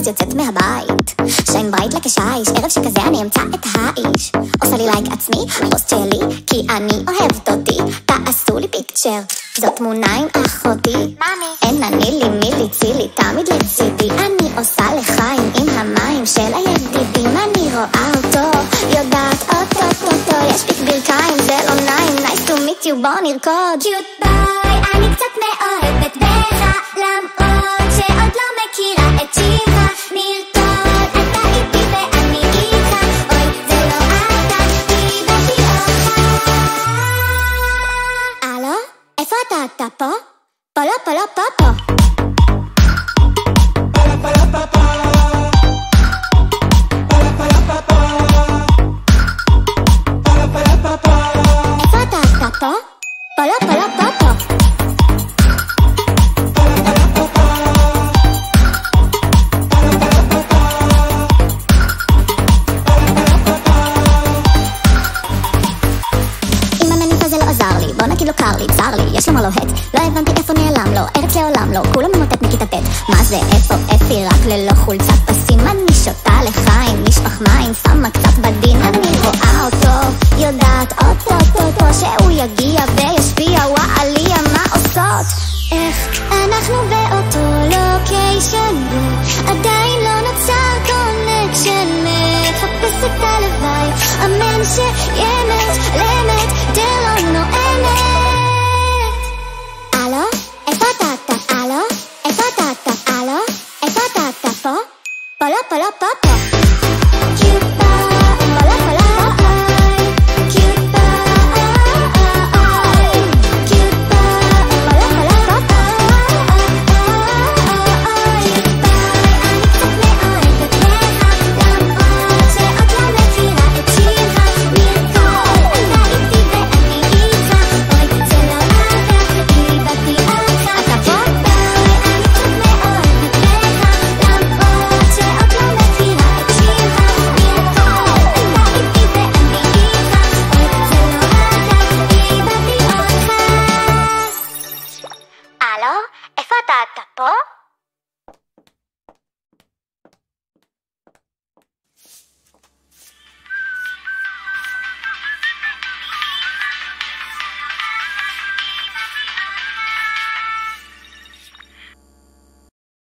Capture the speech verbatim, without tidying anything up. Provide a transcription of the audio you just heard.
אז יוצאת מהבית. שיין ברייט לכשיש, ערב שכזה אני אמצא את האיש. עושה לי לייק עצמי, פוסט שלי, כי אני אוהבת אותי. תעשו לי פיקצ'ר, זאת תמונה עם אחותי. אין אני לי מילי צילי, תמיד לצידי. אני עושה לחיים עם המים של הידידים. אני רואה אותו, יודעת אותו אותו. יש פיק ברכיים, זה לא נעים. Nice to meet you, בוא נרקוד. קיוט ביי, אני קצת מאוהבת בך, למרות שעוד לא מכירה את שיך. נרקוד, אתה איתי ואני איתך. אוי, זה לא אתה, קיבלתי אותך. הלו? איפה אתה? אתה פה? פה לא, פה לא, פה פה. איפה אתה? אתה פה? פה לא, פה לא, פה פה. בוא נגיד לו קר לי, צר לי, יש לו מה לוהט. לא הבנתי איפה נעלם לו, ארץ לעולם לו. כולו ממוטט מכיתה ט'. מה זה איפה אפי, רק ללא חולצת פסים. אני שותה לחיים, נשפך מים, שמה קצת בדין. אני רואה